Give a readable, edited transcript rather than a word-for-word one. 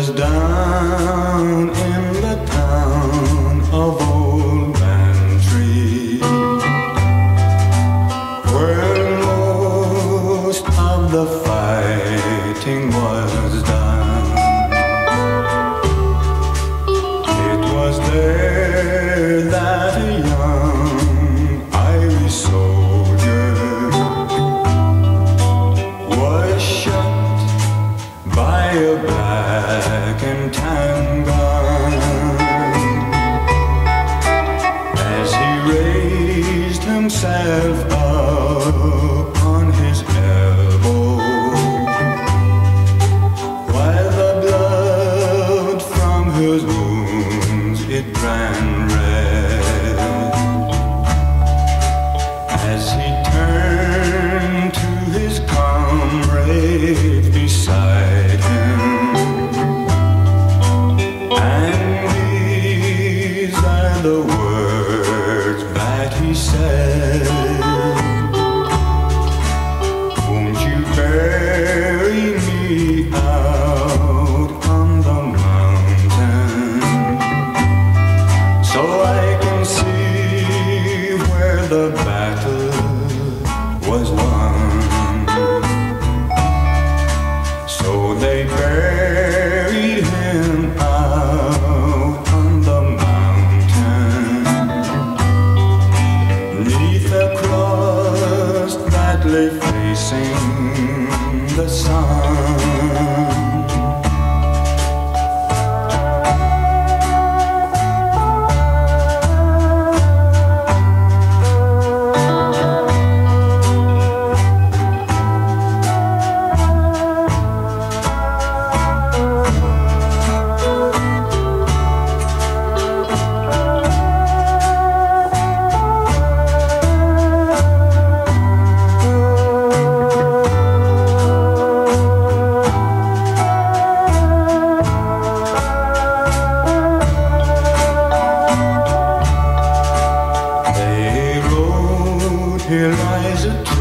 was down in the town of Old Bantry, where most of the fighting was done. It was there that a young Irish soldier was shot by a black and tan gun. As he raised himself up on his elbow, while the blood from his wounds it ran red, as he turned to his comrade beside him, and these are the words that he said: "Won't you bury me out on the mountain, so I can see where the battle was won?" So they buried him out on the mountain, 'neath a crust that lay facing the sun. Here lies a